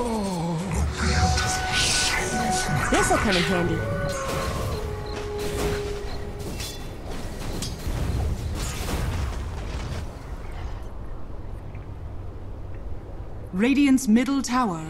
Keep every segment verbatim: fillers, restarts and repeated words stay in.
This'll come in handy. Radiant's middle tower.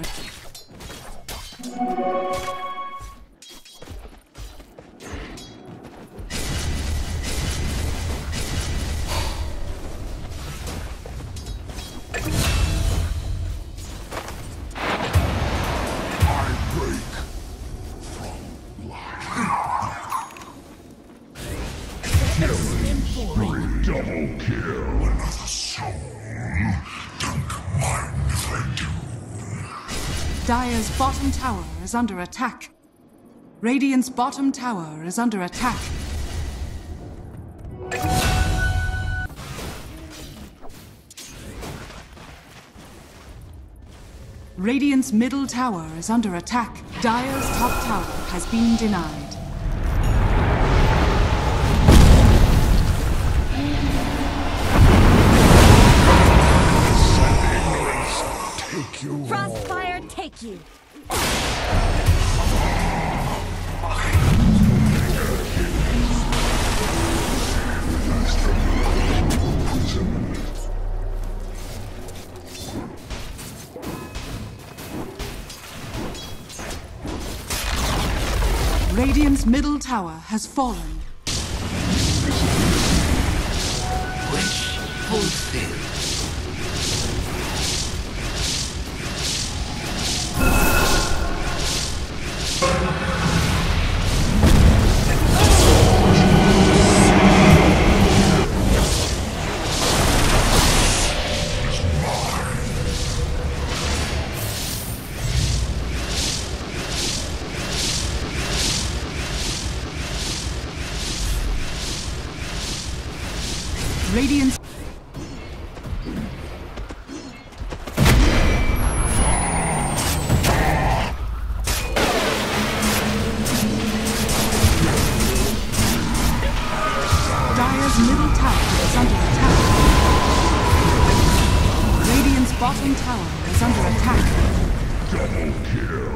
Double kill. Another soul. Don't mind if I do. Dire's bottom tower is under attack. Radiant's bottom tower is under attack. Radiant's middle tower is under attack. Dire's top tower has been denied. Take you Frostfire, take you. Radiant's middle tower has fallen. Wish fulfilled. Radiant's Dire's middle tower is under attack. Radiant's bottom tower is under attack. Double kill.